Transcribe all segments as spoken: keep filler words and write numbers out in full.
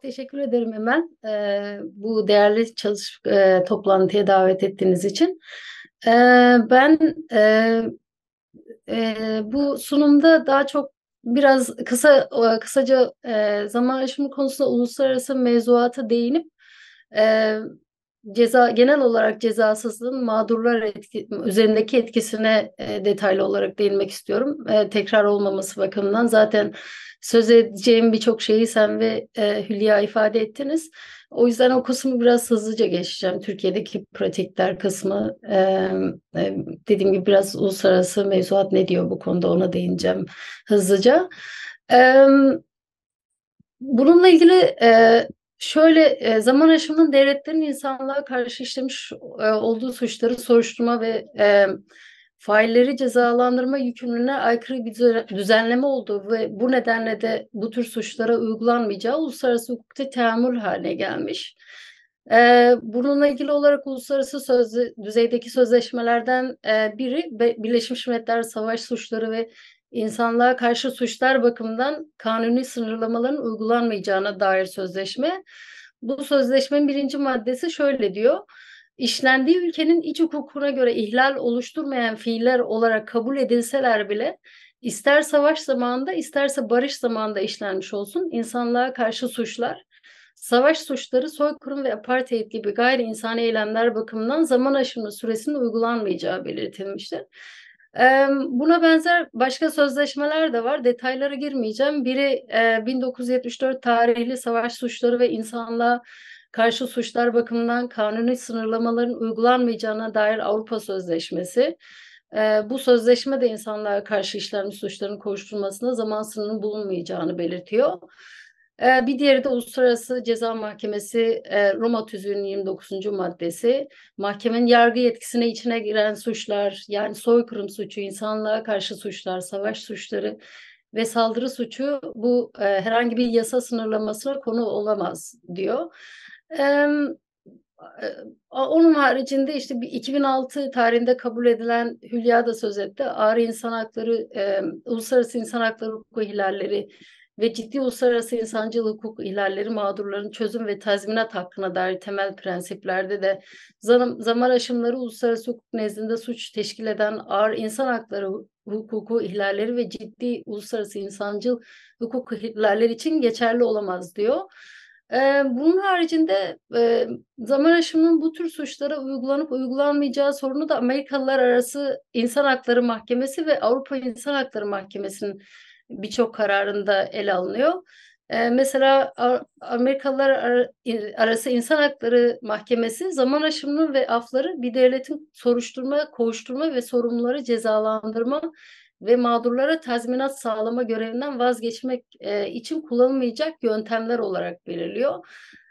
Teşekkür ederim Emel. Ee, bu değerli çalış e, toplantıya davet ettiğiniz için. Ee, ben e, e, bu sunumda daha çok biraz kısa e, kısaca e, zaman aşımı konusunda uluslararası mevzuata değinip e, ceza genel olarak cezasızlığın mağdurlar etki, üzerindeki etkisine e, detaylı olarak değinmek istiyorum. E, tekrar olmaması bakımından zaten söz edeceğim birçok şeyi sen ve e, Hülya ifade ettiniz. O yüzden o kısmı biraz hızlıca geçeceğim. Türkiye'deki pratikler kısmı, e, e, dediğim gibi biraz uluslararası mevzuat ne diyor bu konuda ona değineceğim hızlıca. E, Bununla ilgili e, şöyle e, zaman aşımının devletlerin insanlığa karşı işlemiş e, olduğu suçları soruşturma ve e, failleri cezalandırma yükümlülüğüne aykırı bir düze- düzenleme olduğu ve bu nedenle de bu tür suçlara uygulanmayacağı uluslararası hukukta teamül haline gelmiş. E, bununla ilgili olarak uluslararası sözde, düzeydeki sözleşmelerden e, biri Be- Birleşmiş Milletler Savaş Suçları ve İnsanlığa karşı suçlar bakımından kanuni sınırlamaların uygulanmayacağına dair sözleşme. Bu sözleşmenin birinci maddesi şöyle diyor. İşlendiği ülkenin iç hukukuna göre ihlal oluşturmayan fiiller olarak kabul edilseler bile ister savaş zamanında isterse barış zamanında işlenmiş olsun insanlığa karşı suçlar, savaş suçları, soykırım ve apartheid gibi gayri insani eylemler bakımından zaman aşımı süresinin uygulanmayacağı belirtilmiştir. Buna benzer başka sözleşmeler de var. Detaylara girmeyeceğim. Biri bin dokuz yüz yetmiş dört tarihli savaş suçları ve insanlığa karşı suçlar bakımından kanuni sınırlamaların uygulanmayacağına dair Avrupa Sözleşmesi. Bu sözleşme de insanlığa karşı işlenmiş suçların kovuşturulmasına zaman sınırının bulunmayacağını belirtiyor. Bir diğeri de Uluslararası Ceza Mahkemesi Roma Tüzüğü'nün yirmi dokuzuncu maddesi. Mahkemenin yargı yetkisine içine giren suçlar, yani soykırım suçu, insanlığa karşı suçlar, savaş suçları ve saldırı suçu bu e, herhangi bir yasa sınırlamasına konu olamaz diyor. E, Onun haricinde işte iki bin altı tarihinde kabul edilen Hülya da söz etti. Ağır insan hakları, e, uluslararası insan hakları hukuku ihlalleri ve ciddi uluslararası insancıl hukuk ihlalleri mağdurların çözüm ve tazminat hakkına dair temel prensiplerde de zaman, zaman aşımları uluslararası hukuk nezdinde suç teşkil eden ağır insan hakları hukuku ihlalleri ve ciddi uluslararası insancıl hukuk ihlalleri için geçerli olamaz diyor. Ee, bunun haricinde e, zaman aşımının bu tür suçlara uygulanıp uygulanmayacağı sorunu da Amerikalılar Arası İnsan Hakları Mahkemesi ve Avrupa İnsan Hakları Mahkemesi'nin birçok kararında ele alınıyor. Ee, mesela Amerikalılar Arası İnsan Hakları Mahkemesi zaman aşımının ve afları bir devletin soruşturma, kovuşturma ve sorumluları cezalandırma ve mağdurlara tazminat sağlama görevinden vazgeçmek e, için kullanılmayacak yöntemler olarak belirliyor.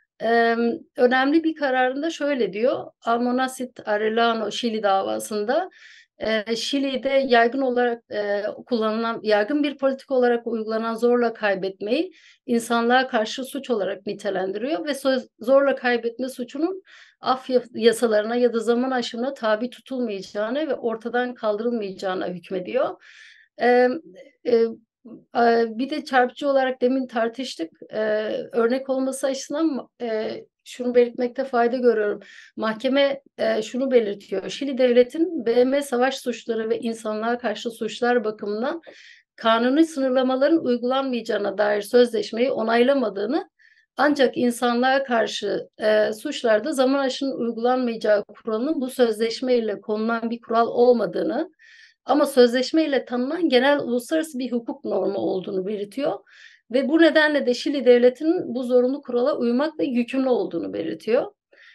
E, Önemli bir kararında şöyle diyor. Almonacid Arellano Şili davasında e, Şili'de yaygın olarak e, kullanılan, yaygın bir politik olarak uygulanan zorla kaybetmeyi insanlığa karşı suç olarak nitelendiriyor ve söz, zorla kaybetme suçunun af yasalarına ya da zaman aşımına tabi tutulmayacağını ve ortadan kaldırılmayacağına hükmediyor. Ee, e, Bir de çarpıcı olarak demin tartıştık. Ee, örnek olması açısından e, şunu belirtmekte fayda görüyorum. Mahkeme e, şunu belirtiyor. Şili devletin B M savaş suçları ve insanlığa karşı suçlar bakımından kanuni sınırlamaların uygulanmayacağına dair sözleşmeyi onaylamadığını, ancak insanlığa karşı e, suçlarda zaman aşımının uygulanmayacağı kuralının bu sözleşmeyle konulan bir kural olmadığını, ama sözleşmeyle tanınan genel uluslararası bir hukuk normu olduğunu belirtiyor. Ve bu nedenle de Şili devletinin bu zorunlu kurala uymakla yükümlü olduğunu belirtiyor.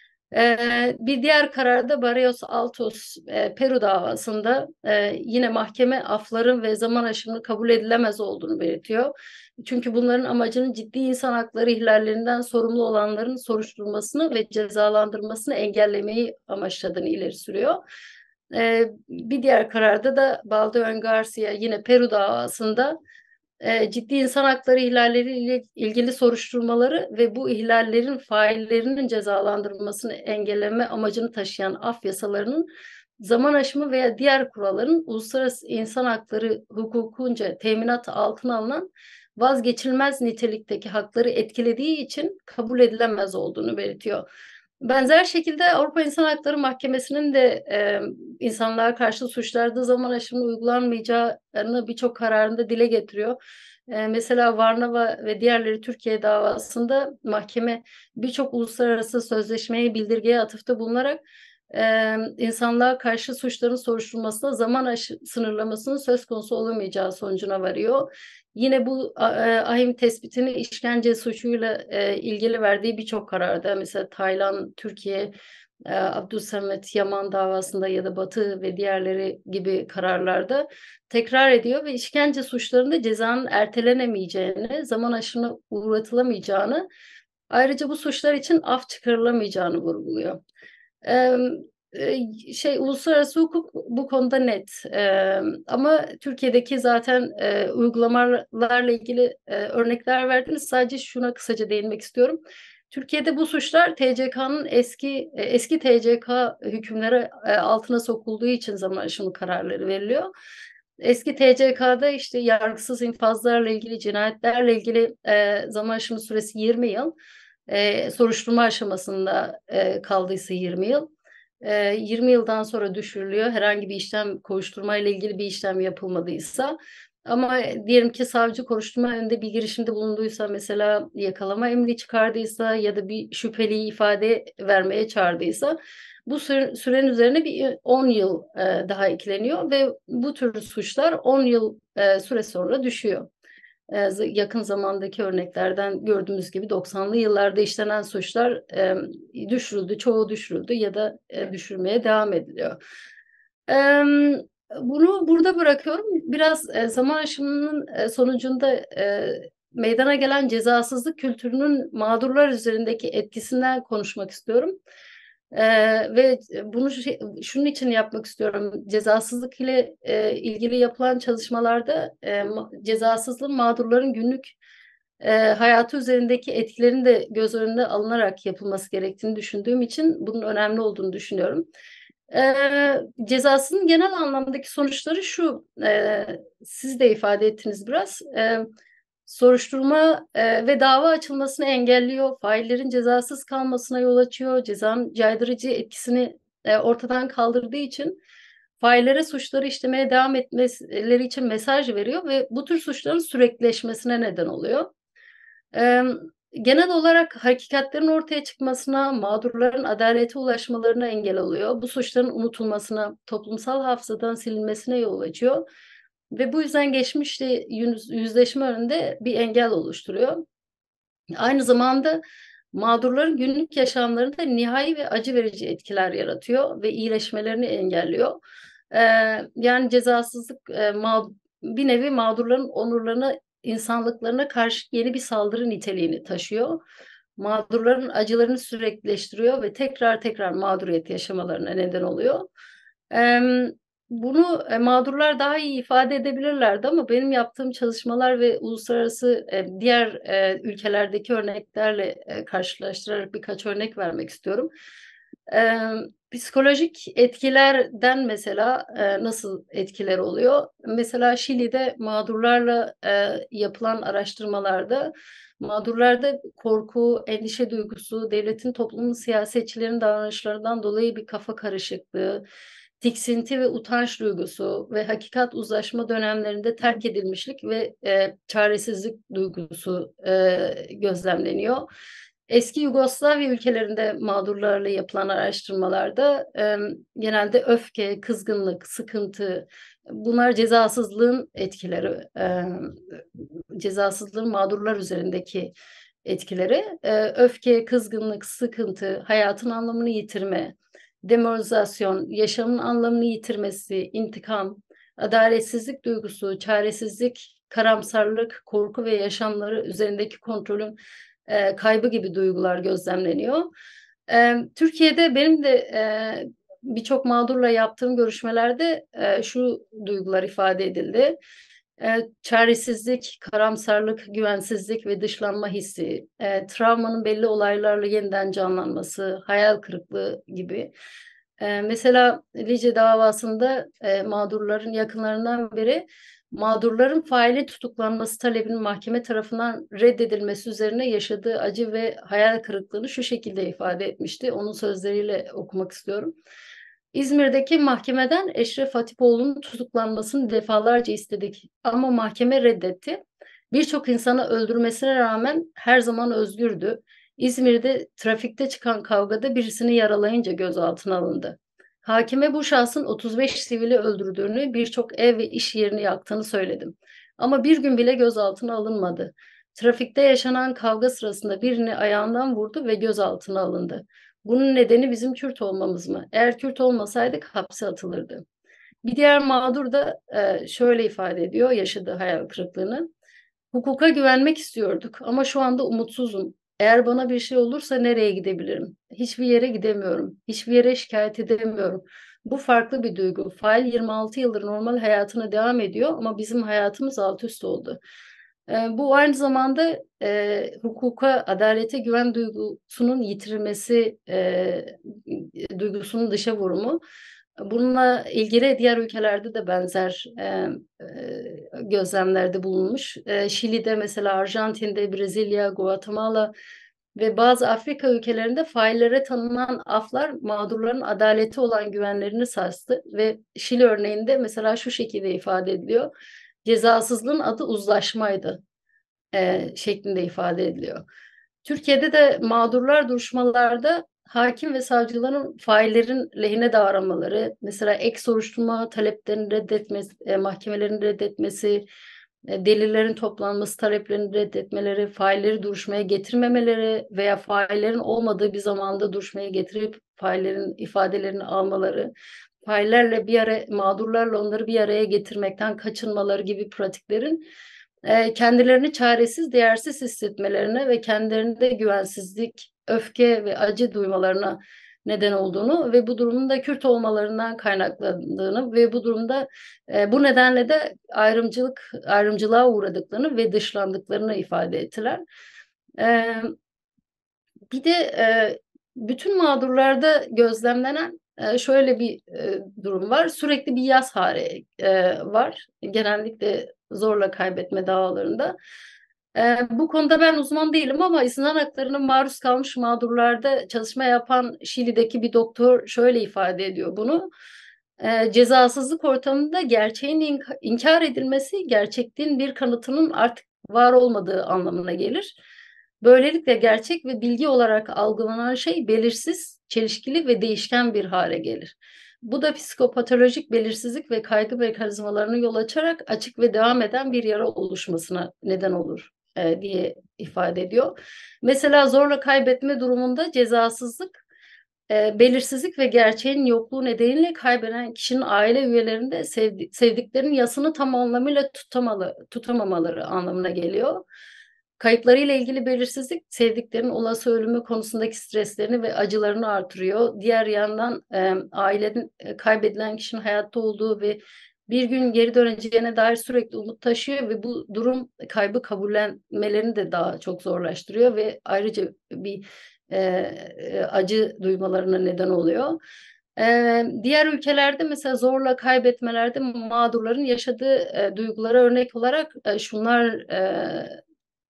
Ee, bir diğer kararda Barrios Altos e, Peru davasında e, yine mahkeme afların ve zaman aşımını kabul edilemez olduğunu belirtiyor. Çünkü bunların amacının ciddi insan hakları ihlallerinden sorumlu olanların soruşturulmasını ve cezalandırmasını engellemeyi amaçladığını ileri sürüyor. Ee, bir diğer kararda da Baldeón Garcia yine Peru davasında e, ciddi insan hakları ihlalleriyle ilgili soruşturmaları ve bu ihlallerin faillerinin cezalandırılmasını engelleme amacını taşıyan af yasalarının zaman aşımı veya diğer kuralların uluslararası insan hakları hukukunca teminat altına alınan vazgeçilmez nitelikteki hakları etkilediği için kabul edilemez olduğunu belirtiyor. Benzer şekilde Avrupa İnsan Hakları Mahkemesi'nin de e, insanlığa karşı suçlarda zaman aşımı uygulanmayacağını birçok kararında dile getiriyor. E, mesela Varnava ve diğerleri Türkiye davasında mahkeme birçok uluslararası sözleşmeye, bildirgeye atıfta bulunarak e, insanlığa karşı suçların soruşturulmasına zaman aşı, sınırlamasının söz konusu olamayacağı sonucuna varıyor. Yine bu e, ahim tespitini işkence suçuyla e, ilgili verdiği birçok kararda, mesela Tayland, Türkiye, e, Abdülsamet Yaman davasında ya da Batı ve diğerleri gibi kararlarda tekrar ediyor ve işkence suçlarında cezanın ertelenemeyeceğini, zaman aşımına uğratılamayacağını, ayrıca bu suçlar için af çıkarılamayacağını vurguluyor. Ee, şey uluslararası hukuk bu konuda net. Ee, ama Türkiye'deki zaten e, uygulamalarla ilgili e, örnekler verdiniz. Sadece şuna kısaca değinmek istiyorum. Türkiye'de bu suçlar T C K'nın eski e, eski T C K hükümleri e, altına sokulduğu için zaman aşımı kararları veriliyor. Eski T C K'da işte yargısız infazlarla ilgili, cinayetlerle ilgili e, zaman aşımı süresi yirmi yıl. E, soruşturma aşamasında e, kaldıysa yirmi yıl. E, yirmi yıldan sonra düşürülüyor. Herhangi bir işlem, kovuşturma ile ilgili bir işlem yapılmadıysa. Ama diyelim ki savcı soruşturma önünde bir girişimde bulunduysa, mesela yakalama emri çıkardıysa ya da bir şüpheliyi ifade vermeye çağırdıysa, bu süre, sürenin üzerine bir on yıl e, daha ekleniyor ve bu tür suçlar on yıl e, süre sonra düşüyor. E, yakın zamandaki örneklerden gördüğümüz gibi doksanlı yıllarda işlenen suçlar e, düşürüldü, çoğu düşürüldü ya da e, düşürmeye devam ediliyor. E, bunu burada bırakıyorum. Biraz e, zaman aşımının e, sonucunda e, meydana gelen cezasızlık kültürünün mağdurlar üzerindeki etkisinden konuşmak istiyorum. Ee, ve bunu şey, şunun için yapmak istiyorum. Cezasızlık ile e, ilgili yapılan çalışmalarda e, cezasızlığın mağdurların günlük e, hayatı üzerindeki etkilerin de göz önüne alınarak yapılması gerektiğini düşündüğüm için bunun önemli olduğunu düşünüyorum. E, cezasının genel anlamdaki sonuçları şu, e, siz de ifade ettiniz biraz. E, soruşturma e, ve dava açılmasını engelliyor, faillerin cezasız kalmasına yol açıyor, cezanın caydırıcı etkisini e, ortadan kaldırdığı için faillere suçları işlemeye devam etmeleri için mesaj veriyor ve bu tür suçların süreklileşmesine neden oluyor. E, genel olarak hakikatlerin ortaya çıkmasına, mağdurların adalete ulaşmalarına engel oluyor. Bu suçların unutulmasına, toplumsal hafızadan silinmesine yol açıyor. Ve bu yüzden geçmişle yüz, yüzleşme önünde bir engel oluşturuyor. Aynı zamanda mağdurların günlük yaşamlarında nihai ve acı verici etkiler yaratıyor ve iyileşmelerini engelliyor. Ee, yani cezasızlık e, mağ, bir nevi mağdurların onurlarına, insanlıklarına karşı yeni bir saldırı niteliğini taşıyor. Mağdurların acılarını süreklileştiriyor ve tekrar tekrar mağduriyet yaşamalarına neden oluyor. Ee, bunu e, mağdurlar daha iyi ifade edebilirlerdi ama benim yaptığım çalışmalar ve uluslararası e, diğer e, ülkelerdeki örneklerle e, karşılaştırarak birkaç örnek vermek istiyorum. E, psikolojik etkilerden mesela e, nasıl etkiler oluyor? Mesela Şili'de mağdurlarla e, yapılan araştırmalarda mağdurlarda korku, endişe duygusu, devletin, toplumun, siyasetçilerin davranışlarından dolayı bir kafa karışıklığı, tiksinti ve utanç duygusu ve hakikat uzlaşma dönemlerinde terk edilmişlik ve e, çaresizlik duygusu e, gözlemleniyor. Eski Yugoslavya ülkelerinde mağdurlarla yapılan araştırmalarda e, genelde öfke, kızgınlık, sıkıntı, bunlar cezasızlığın etkileri, e, cezasızlığın mağdurlar üzerindeki etkileri. E, öfke, kızgınlık, sıkıntı, hayatın anlamını yitirme, demoralizasyon, yaşamın anlamını yitirmesi, intikam, adaletsizlik duygusu, çaresizlik, karamsarlık, korku ve yaşamları üzerindeki kontrolün e, kaybı gibi duygular gözlemleniyor. E, Türkiye'de benim de e, birçok mağdurla yaptığım görüşmelerde e, şu duygular ifade edildi. E, çaresizlik, karamsarlık, güvensizlik ve dışlanma hissi, e, travmanın belli olaylarla yeniden canlanması, hayal kırıklığı gibi. E, mesela Lice davasında e, mağdurların yakınlarından biri mağdurların faili tutuklanması talebinin mahkeme tarafından reddedilmesi üzerine yaşadığı acı ve hayal kırıklığını şu şekilde ifade etmişti. Onun sözleriyle okumak istiyorum. İzmir'deki mahkemeden Eşref Hatipoğlu'nun tutuklanmasını defalarca istedik ama mahkeme reddetti. Birçok insanı öldürmesine rağmen her zaman özgürdü. İzmir'de trafikte çıkan kavgada birisini yaralayınca gözaltına alındı. Hakime bu şahsın otuz beş sivili öldürdüğünü, birçok ev ve iş yerini yaktığını söyledim. Ama bir gün bile gözaltına alınmadı. Trafikte yaşanan kavga sırasında birini ayağından vurdu ve gözaltına alındı. Bunun nedeni bizim Kürt olmamız mı? Eğer Kürt olmasaydık hapse atılırdı. Bir diğer mağdur da e, şöyle ifade ediyor yaşadığı hayal kırıklığını. Hukuka güvenmek istiyorduk ama şu anda umutsuzum. Eğer bana bir şey olursa nereye gidebilirim? Hiçbir yere gidemiyorum. Hiçbir yere şikayet edemiyorum. Bu farklı bir duygu. Fail yirmi altı yıldır normal hayatına devam ediyor ama bizim hayatımız alt üst oldu. Ee, bu aynı zamanda e, hukuka, adalete güven duygusunun yitirilmesi, e, duygusunun dışa vurumu. Bununla ilgili diğer ülkelerde de benzer e, e, gözlemlerde bulunmuş. E, Şili'de mesela, Arjantin'de, Brezilya, Guatemala ve bazı Afrika ülkelerinde faillere tanınan aflar mağdurların adaleti olan güvenlerini sarstı ve Şili örneğinde mesela şu şekilde ifade ediliyor. Cezasızlığın adı uzlaşmaydı e, şeklinde ifade ediliyor. Türkiye'de de mağdurlar duruşmalarda hakim ve savcıların faillerin lehine davranmaları, mesela ek soruşturma taleplerini reddetmesi, e, mahkemelerin reddetmesi, e, delillerin toplanması taleplerini reddetmeleri, failleri duruşmaya getirmemeleri veya faillerin olmadığı bir zamanda duruşmaya getirip faillerin ifadelerini almaları, faillerle bir araya, mağdurlarla onları bir araya getirmekten kaçınmaları gibi pratiklerin e, kendilerini çaresiz, değersiz hissetmelerine ve kendilerinde güvensizlik, öfke ve acı duymalarına neden olduğunu ve bu durumun da Kürt olmalarından kaynaklandığını ve bu durumda e, bu nedenle de ayrımcılık ayrımcılığa uğradıklarını ve dışlandıklarını ifade ettiler. E, Bir de e, bütün mağdurlarda gözlemlenen e, şöyle bir e, durum var. Sürekli bir yas hali e, var. Genellikle zorla kaybetme davalarında. E, bu konuda ben uzman değilim ama insan haklarına maruz kalmış mağdurlarda çalışma yapan Şili'deki bir doktor şöyle ifade ediyor bunu. E, cezasızlık ortamında gerçeğin ink- inkar edilmesi, gerçekliğin bir kanıtının artık var olmadığı anlamına gelir. Böylelikle gerçek ve bilgi olarak algılanan şey belirsiz, çelişkili ve değişken bir hale gelir. Bu da psikopatolojik belirsizlik ve kaygı mekanizmalarını yol açarak açık ve devam eden bir yara oluşmasına neden olur e, diye ifade ediyor. Mesela zorla kaybetme durumunda cezasızlık, e, belirsizlik ve gerçeğin yokluğu nedeniyle kaybeden kişinin aile üyelerinde sevdi, sevdiklerinin yasını tam anlamıyla tutamalı, tutamamaları anlamına geliyor. Kayıplarıyla ilgili belirsizlik, sevdiklerinin olası ölümü konusundaki streslerini ve acılarını artırıyor. Diğer yandan e, ailenin e, kaybedilen kişinin hayatta olduğu ve bir gün geri döneceğine dair sürekli umut taşıyor ve bu durum kaybı kabullenmelerini de daha çok zorlaştırıyor ve ayrıca bir e, acı duymalarına neden oluyor. E, diğer ülkelerde mesela zorla kaybetmelerde mağdurların yaşadığı e, duygulara örnek olarak e, şunlar e,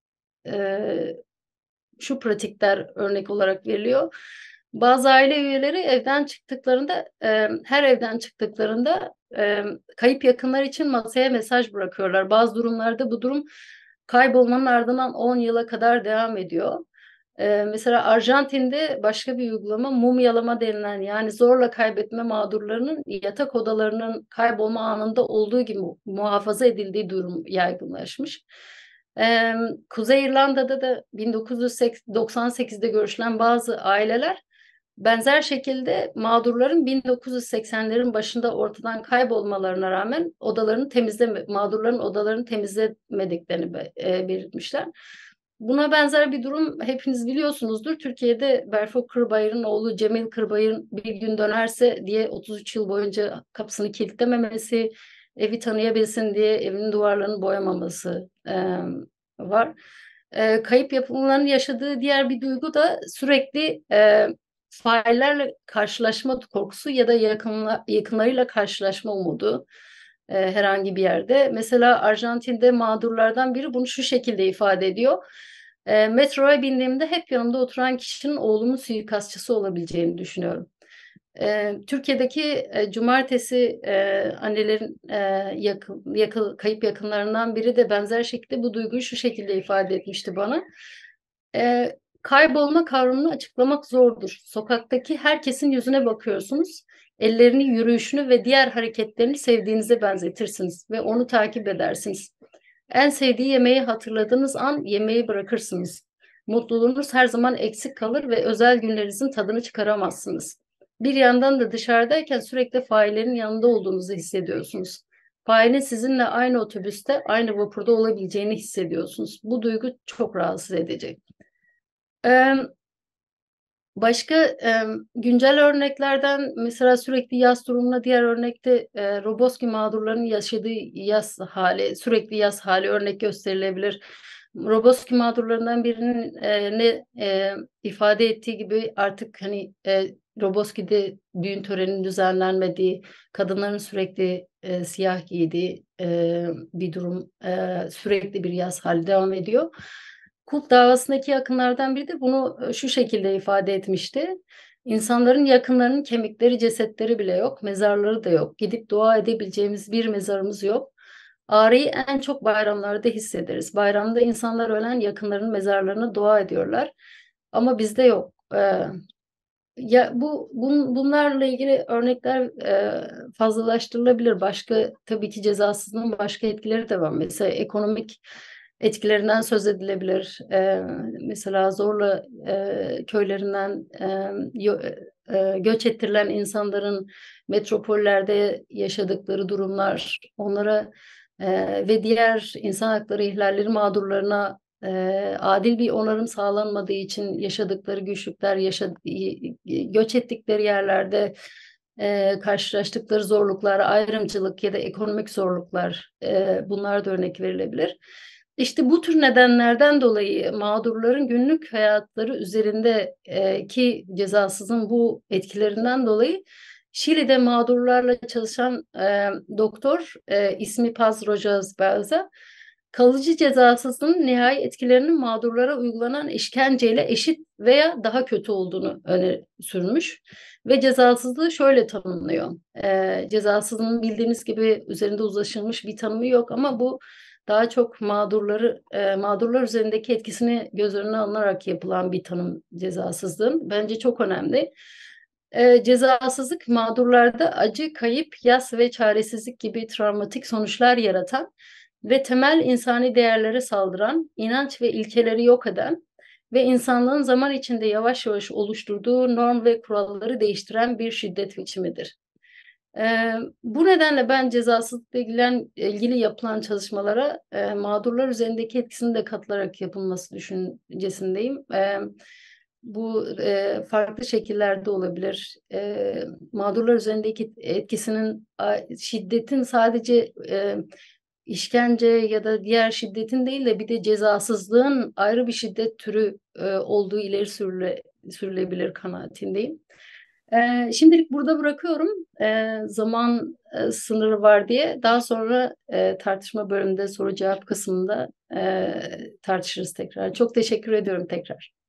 e, şu pratikler örnek olarak veriliyor. Bazı aile üyeleri evden çıktıklarında, e, her evden çıktıklarında e, kayıp yakınlar için masaya mesaj bırakıyorlar. Bazı durumlarda bu durum kaybolmanın ardından on yıla kadar devam ediyor. E, mesela Arjantin'de başka bir uygulama mumyalama denilen, yani zorla kaybetme mağdurlarının yatak odalarının kaybolma anında olduğu gibi muhafaza edildiği durum yaygınlaşmış. Ee, Kuzey İrlanda'da da bin dokuz yüz doksan sekizde görüşülen bazı aileler benzer şekilde mağdurların bin dokuz yüz seksenlerin başında ortadan kaybolmalarına rağmen odalarını temizleme, mağdurların odalarını temizlemediklerini e, belirtmişler. Buna benzer bir durum hepiniz biliyorsunuzdur. Türkiye'de Berfo Kırbayır'ın oğlu Cemil Kırbayır'ın bir gün dönerse diye otuz üç yıl boyunca kapısını kilitlememesi, evi tanıyabilsin diye evinin duvarlarını boyamaması e, var. E, kayıp yapımlarının yaşadığı diğer bir duygu da sürekli e, faillerle karşılaşma korkusu ya da yakınla, yakınlarıyla karşılaşma umudu. e, herhangi bir yerde. Mesela Arjantin'de mağdurlardan biri bunu şu şekilde ifade ediyor. E, metroya bindiğimde hep yanımda oturan kişinin oğlumun suikastçısı olabileceğini düşünüyorum. E, Türkiye'deki e, cumartesi e, annelerin e, yakın, yakın, kayıp yakınlarından biri de benzer şekilde bu duyguyu şu şekilde ifade etmişti bana. E, Kaybolma kavramını açıklamak zordur. Sokaktaki herkesin yüzüne bakıyorsunuz. Ellerini, yürüyüşünü ve diğer hareketlerini sevdiğinize benzetirsiniz ve onu takip edersiniz. En sevdiği yemeği hatırladığınız an yemeği bırakırsınız. Mutluluğunuz her zaman eksik kalır ve özel günlerinizin tadını çıkaramazsınız. Bir yandan da dışarıdayken sürekli faillerin yanında olduğunuzu hissediyorsunuz. Failin sizinle aynı otobüste, aynı vapurda olabileceğini hissediyorsunuz. Bu duygu çok rahatsız edici. Ee, Başka e, güncel örneklerden mesela sürekli yas durumuna diğer örnekte e, Roboski mağdurlarının yaşadığı yas hali, sürekli yas hali örnek gösterilebilir. Roboski mağdurlarından birinin e, ne e, ifade ettiği gibi artık hani e, Roboski'de düğün töreninin düzenlenmediği, kadınların sürekli e, siyah giydiği e, bir durum, e, sürekli bir yas hali devam ediyor. Kulp davasındaki yakınlardan biri de bunu e, şu şekilde ifade etmişti. İnsanların yakınlarının kemikleri, cesetleri bile yok, mezarları da yok. Gidip dua edebileceğimiz bir mezarımız yok. Ağrıyı en çok bayramlarda hissederiz. Bayramda insanlar ölen yakınlarının mezarlarına dua ediyorlar. Ama bizde yok. Ee, ya bu bun, bunlarla ilgili örnekler e, fazlalaştırılabilir. Başka tabii ki cezasızlığın başka etkileri de var. Mesela ekonomik etkilerinden söz edilebilir. E, mesela zorla e, köylerinden e, yo- e, göç ettirilen insanların metropollerde yaşadıkları durumlar, onlara e, ve diğer insan hakları ihlalleri mağdurlarına e, adil bir onarım sağlanmadığı için yaşadıkları güçlükler, yaşa, göç ettikleri yerlerde e, karşılaştıkları zorluklar, ayrımcılık ya da ekonomik zorluklar, e, bunlar da örnek verilebilir. İşte bu tür nedenlerden dolayı mağdurların günlük hayatları üzerindeki cezasızın bu etkilerinden dolayı Şili'de mağdurlarla çalışan e, doktor e, ismi Paz Rojas Belza, kalıcı cezasızlığın nihai etkilerinin mağdurlara uygulanan işkenceyle eşit veya daha kötü olduğunu öne sürmüş ve cezasızlığı şöyle tanımlıyor. E, cezasızlığın bildiğiniz gibi üzerinde uzlaşılmış bir tanımı yok ama bu daha çok mağdurları e, mağdurlar üzerindeki etkisini göz önüne alınarak yapılan bir tanım cezasızlığın. Bence çok önemli. E, cezasızlık mağdurlarda acı, kayıp, yas ve çaresizlik gibi travmatik sonuçlar yaratan ve temel insani değerlere saldıran, inanç ve ilkeleri yok eden ve insanlığın zaman içinde yavaş yavaş oluşturduğu norm ve kuralları değiştiren bir şiddet biçimidir. Ee, bu nedenle ben cezasızlıkla ilgilen, ilgili yapılan çalışmalara e, mağdurlar üzerindeki etkisini de katılarak yapılması düşüncesindeyim. Ee, bu e, farklı şekillerde olabilir. Ee, mağdurlar üzerindeki etkisinin a, şiddetin sadece e, işkence ya da diğer şiddetin değil de bir de cezasızlığın ayrı bir şiddet türü e, olduğu ileri sürüle, sürülebilir kanaatindeyim. Ee, şimdilik burada bırakıyorum. Ee, zaman e, sınırı var diye. Daha sonra e, tartışma bölümünde soru cevap kısmında e, tartışırız tekrar. Çok teşekkür ediyorum tekrar.